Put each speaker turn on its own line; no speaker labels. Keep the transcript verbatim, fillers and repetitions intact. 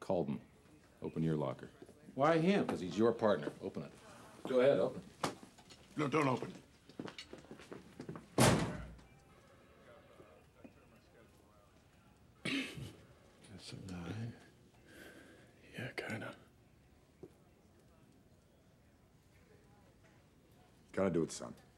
Calden. Open your locker.
Why him?
Because he's your partner. Open it. Go ahead, open.
No, don't open.
That's a lie.
Yeah, kinda.
Gotta do it, son.